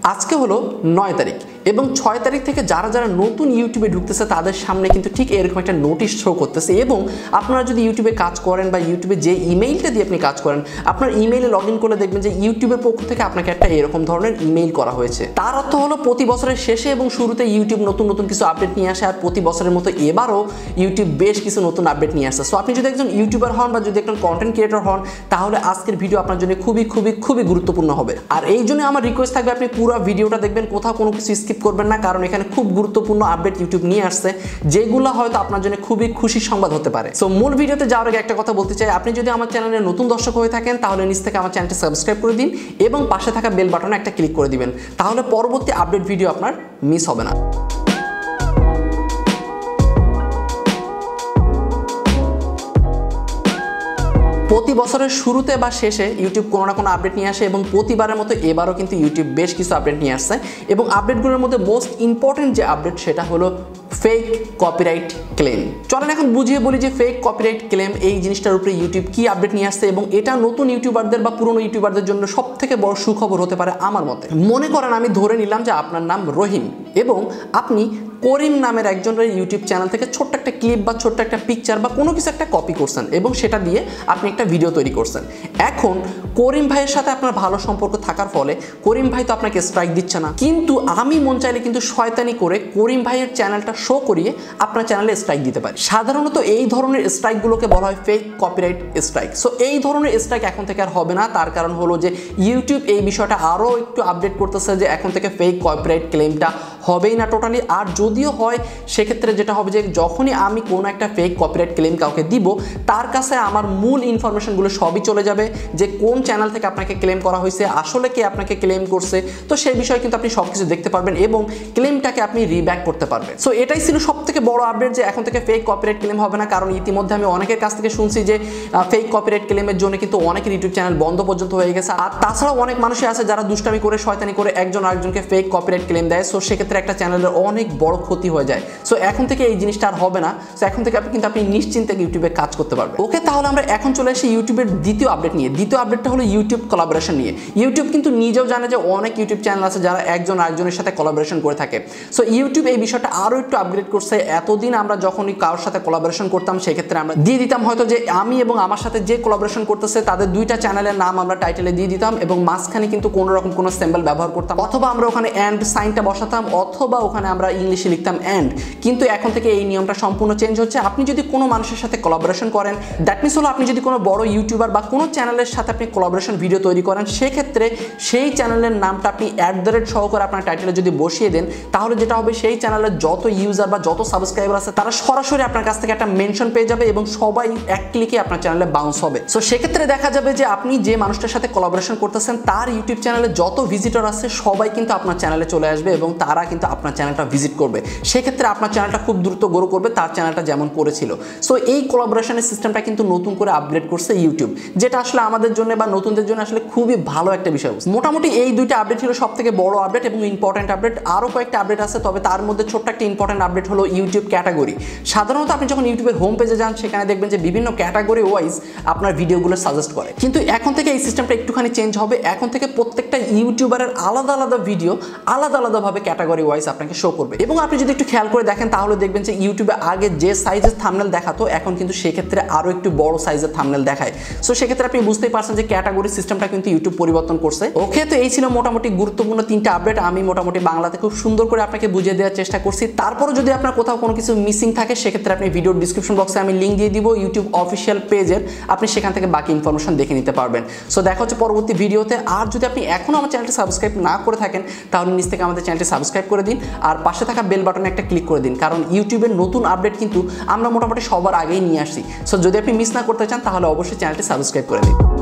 আজকে হলো 9 তারিখ এবং 6 তারিখ থেকে যারা যারা নতুন ইউটিউবে ঢুকতেছে তাদের সামনে কিন্তু ঠিক এরকম একটা নোটিশ শো করতেছে। এবং আপনারা যদি ইউটিউবে কাজ করেন বা ইউটিউবে যে ইমেইলটা দিয়ে আপনি কাজ করেন, আপনার ইমেইলে লগ ইন করলে দেখবেন যে ইউটিউবের পক্ষ থেকে আপনাকে একটা এরকম ধরনের ইমেইল করা হয়েছে। তার অর্থ হলো প্রতি বছরের শেষে এবং শুরুতে ইউটিউব নতুন নতুন কিছু আপডেট নিয়ে আসে, আর প্রতি বছরের মতো এবারও ইউটিউব বেশ কিছু নতুন আপডেট নিয়ে আসছে। সো আপনি যদি একজন ইউটিউবার হন বা যদি একজন কন্টেন্ট ক্রিয়েটর হন, তাহলে আজকের ভিডিও আপনার জন্য খুবই গুরুত্বপূর্ণ হবে। আর এই জন্য আমার রিকোয়েস্ট থাকবে আপনি পুরো ভিডিওটা দেখবেন, কোথাও কোনো কিছু স্কিপ করবেন না, কারণ এখানে খুব গুরুত্বপূর্ণ আপডেট ইউটিউব নিয়ে আসছে যেগুলো হয়তো আপনার জন্য খুবই খুশির সংবাদ হতে পারে। সো মূল ভিডিওতে যাওয়ার আগে একটা কথা বলতে চাই, আপনি যদি আমার চ্যানেলে নতুন দর্শক হয়ে থাকেন তাহলে নিচ থেকে আমার চ্যানেলটি সাবস্ক্রাইব করে দিন এবং পাশে থাকা বেল বাটনে একটা ক্লিক করে দিবেন, তাহলে পরবর্তী আপডেট ভিডিও আপনার মিস হবে না। প্রতি বছরের শুরুতে বা শেষে ইউটিউব কোনো না কোনো আপডেট নিয়ে আসে এবং প্রতিবারের মতো এবারও কিন্তু ইউটিউব বেশ কিছু আপডেট নিয়ে আসছে। এবং আপডেটগুলোর মধ্যে মোস্ট ইম্পর্টেন্ট যে আপডেট সেটা হলো ফেক কপিরাইট ক্লেম। চলেন এখন বুঝিয়ে বলি যে ফেক কপিরাইট ক্লেম এই জিনিসটার উপরে ইউটিউব কি আপডেট নিয়ে আসছে এবং এটা নতুন ইউটিউবারদের বা পুরনো ইউটিউবারদের জন্য সবথেকে বড় সুখবর হতে পারে আমার মতে। মনে করেন আমি ধরে নিলাম যে আপনার নাম রহিম এবং আপনি করিম নামের একজনের ইউটিউব চ্যানেল থেকে ছোট্ট একটা ক্লিপ বা ছোট্ট একটা পিকচার বা কোনো কিছু একটা কপি করছেন এবং সেটা দিয়ে আপনি একটা ভিডিও তৈরি করছেন। এখন করিম ভাইয়ের সাথে আপনার ভালো সম্পর্ক থাকার ফলে করিম ভাই তো আপনাকে স্ট্রাইক দিচ্ছে না, কিন্তু আমি মন চাইলে কিন্তু শয়তানি করে করিম ভাইয়ের চ্যানেলটা শো করিয়ে আপনার চ্যানেলে স্ট্রাইক দিতে পারি। সাধারণত এই ধরনের স্ট্রাইকগুলোকে বলা হয় ফেক কপিরাইট স্ট্রাইক। সো এই ধরনের স্ট্রাইক এখন থেকে আর হবে না, তার কারণ হলো যে ইউটিউব এই বিষয়টা আরও একটু আপডেট করতেছে যে এখন থেকে ফেক কপিরাইট ক্লেমটা হবেই না টোটালি। আর যদিও হয় সেক্ষেত্রে যেটা হবে যে যখনই আমি কোনো একটা ফেক কপিরাইট ক্লেম কাউকে দিব, তার কাছে আমার মূল ইনফরমেশনগুলো সবই চলে যাবে যে কোন চ্যানেল থেকে আপনাকে ক্লেম করা হয়েছে, আসলে কে আপনাকে ক্লেম করছে। তো সেই বিষয়ে কিন্তু আপনি সব কিছু দেখতে পারবেন এবং ক্লেমটাকে আপনি রিব্যাক করতে পারবেন। সো এটাই ছিল সবথেকে বড় আপডেট যে এখন থেকে ফেক কপিরাইট ক্লেম হবে না, কারণ ইতিমধ্যে আমি অনেকের কাছ থেকে শুনছি যে ফেক কপিরাইট ক্লেমের জন্য কিন্তু অনেকের ইউটিউব চ্যানেল বন্ধ পর্যন্ত হয়ে গেছে। আর তাছাড়াও অনেক মানুষই আছে যারা দুষ্টামি করে শয়তানি করে একজন আরেকজনকে ফেক কপিরাইট ক্লেম দেয়। সো সেক্ষেত্রে একটা চ্যানেলের অনেক বড় ক্ষতি হয়ে যায়। সো এখন থেকে এই জিনিসটা আর হবে না। সো এখন থেকে আপনি নিশ্চিন্তে ইউটিউবে কাজ করতে পারবেন। ওকে, তাহলে আমরা এখন চলে আসি ইউটিউবের দ্বিতীয় আপডেট নিয়ে। দ্বিতীয় আপডেটটা হলো ইউটিউব কোলাবোরেশন নিয়ে। ইউটিউব কিন্তু নিজেও জানে যে অনেক ইউটিউব চ্যানেল আছে যারা একজন আরেকজনের সাথে কোলাবোরেশন করে থাকে। সো ইউটিউব এই বিষয়টা আরও একটু আপগ্রেড করছে। এতদিন আমরা যখনই কারোর সাথে কোলাবোরেশন করতাম সেক্ষেত্রে আমরা দিয়ে দিতাম হয়তো যে আমি এবং আমার সাথে যে কোলাবোরেশন করতেছে তাদের দুইটা চ্যানেলের নাম আমরা টাইটেলে দিয়ে দিতাম এবং মাঝখানে কিন্তু কোনো রকম কোনো সিম্বল ব্যবহার করতাম, অথবা আমরা ওখানে অ্যান্ড সাইনটা বসাতাম, অথবা ওখানে আমরা ইংলিশে লিখতাম অ্যান্ড। কিন্তু এখন থেকে এই নিয়মটা সম্পূর্ণ চেঞ্জ হচ্ছে। আপনি যদি কোনো মানুষের সাথে কোলাবোরেশন করেন, দ্যাট মিনস হলো আপনি যদি কোনো বড় ইউটিউবার বা কোনো চ্যানেলের সাথে আপনি কোলাবোরেশন ভিডিও তৈরি করেন, সেক্ষেত্রে সেই চ্যানেলের নামটা আপনি @ সহকারে আপনার টাইটেলে যদি বসিয়ে দেন, তাহলে যেটা হবে সেই চ্যানেলের যত ইউজার বা যত সাবস্ক্রাইবার আছে তারা সরাসরি আপনার কাছ থেকে একটা মেনশন পেয়ে যাবে এবং সবাই এক ক্লিকে আপনার চ্যানেলে বাউন্স হবে। সো সেক্ষেত্রে দেখা যাবে যে আপনি যে মানুষটার সাথে কোলাবোরেশন করতেছেন তার ইউটিউব চ্যানেলে যত ভিজিটর আছে সবাই কিন্তু আপনার চ্যানেলে চলে আসবে এবং তারা কিন্তু আপনার চ্যানেলটা ভিজিট করবে। সেক্ষেত্রে আপনার চ্যানেলটা খুব দ্রুত গ্রো করবে তার চ্যানেলটা যেমন করেছিল। সো এই কোলাবোরেশনের সিস্টেমটা কিন্তু নতুন করে আপগ্রেড করছে ইউটিউব, যেটা আসলে আমাদের জন্য বা নতুনদের জন্য আসলে খুবই ভালো একটা বিষয়। মোটামুটি এই দুইটা আপডেট ছিল সবথেকে বড় আপডেট এবং ইম্পর্টেন্ট আপডেট। আরও কয়েকটা আপডেট আছে, তবে তার মধ্যে ছোট্ট একটা ইম্পর্টেন্ট আপডেট হলো ইউটিউব ক্যাটাগরি। সাধারণত আপনি যখন ইউটিউবের হোম পেজে যান সেখানে দেখবেন যে বিভিন্ন ক্যাটাগরি ওয়াইজ আপনার ভিডিওগুলো সাজেস্ট করে, কিন্তু এখন থেকে এই সিস্টেমটা একটুখানি চেঞ্জ হবে। এখন থেকে প্রত্যেকটা ইউটিউবারের আলাদা আলাদা ভিডিও আলাদাভাবে ক্যাটাগরি ওয়াইজ আপনাকে শো করবে। এবং আপনি যদি একটু খেয়াল করে দেখেন তাহলে দেখবেন যে ইউটিউবে আগে যে সাইজের থাম্বনেল দেখাতো এখন কিন্তু সেক্ষেত্রে আরও একটু বড় সাইজের থাম্বনেল দেখায়। সো সেক্ষেত্রে আপনি বুঝতেই পারছেন যে ক্যাটাগরি সিস্টেমটা কিন্তু ইউটিউব পরিবর্তন করছে। ওকে, তো এই ছিল মোটামুটি গুরুত্বপূর্ণ 3টা আপডেট। আমি মোটামুটি বাংলাতে খুব সুন্দর করে আপনাকে বুঝিয়ে দেওয়ার চেষ্টা করছি। তারপরও যদি আপনার কোথাও কোনো কিছু মিসিং থাকে সেক্ষেত্রে আপনি ভিডিওর ডিসক্রিপশন বক্সে আমি লিঙ্ক দিয়ে দিব ইউটিউব অফিসিয়াল পেজের, আপনি সেখান থেকে বাকি ইনফরমেশন দেখে নিতে পারবেন। সো দেখা হচ্ছে পরবর্তী ভিডিওতে। আর যদি আপনি এখনও আমার চ্যানেলটি সাবস্ক্রাইব না করে থাকেন তাহলে নিচ থেকে আমাদের চ্যানেলটি সাবস্ক্রাইব করে দিন আর পাশে থাকা বেল বাটনে একটা ক্লিক করে দিন, কারণ ইউটিউবের নতুন আপডেট কিন্তু আমরা মোটামুটি সবার আগেই নিয়ে আসি। সো যদি আপনি মিস না করতে চান তাহলে অবশ্যই চ্যানেলটি সাবস্ক্রাইব করে দিন।